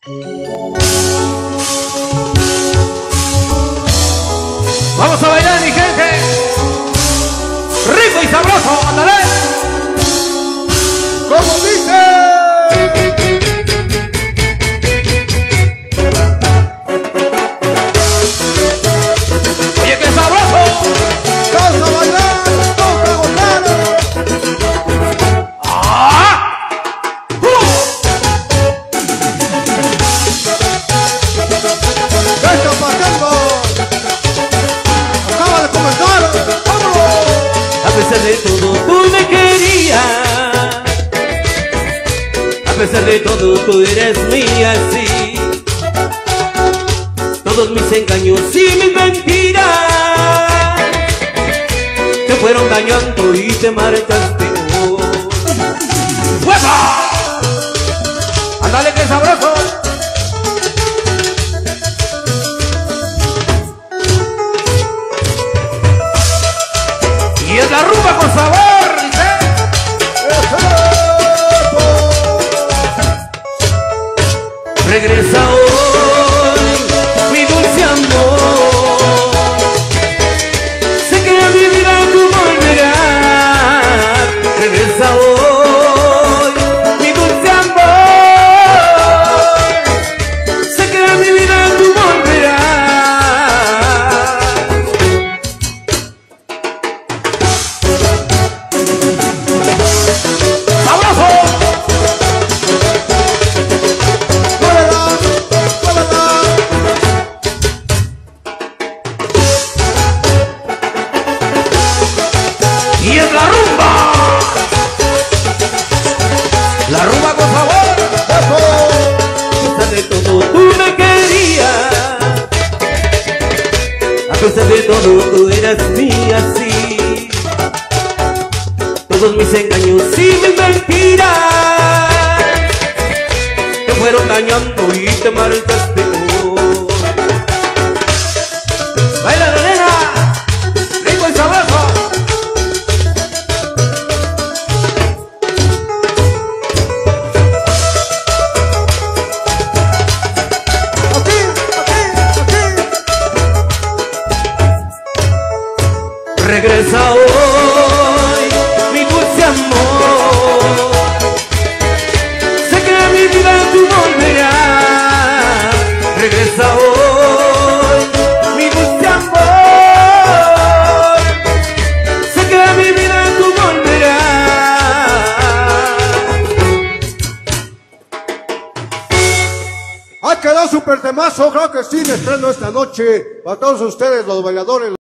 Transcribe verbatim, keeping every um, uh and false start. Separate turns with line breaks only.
Vamos a bailar, mi gente. Rico y sabroso, ándale.
Como dice.
Oye, qué sabroso.
Toca bailar, toca gozar.
¡Ah! ¡Uh!
¿Qué está pasando? Acaba de comenzar. ¡Vámonos!
A pesar de todo, tú me querías. A pesar de todo, tú eres mía, sí. Todos mis engaños y mis mentiras te fueron dañando y te marchaste. ¡Hueva! ¡Ándale, que sabroso! Y es la rumba con sabor, dice. Regresa hoy, mi dulce amor. Sé que a mi vida tú volverás. Regresa hoy, mi dulce amor. Sé que a mi vida tú volverás. Y es la rumba, la rumba con favor. A pesar de todo tú me querías, a pesar de todo tú eras mía, sí. Todos mis engaños y mis mentiras te fueron dañando y te marchaste. Baila la nena, rico y sabroso. Regresa hoy, mi dulce amor. Sé que a mi vida tú volverás. Regresa hoy, mi dulce amor. Sé que a mi vida tú volverás.
Ha quedado súper temazo, creo que sí, me estreno esta noche. Para todos ustedes, los bailadores.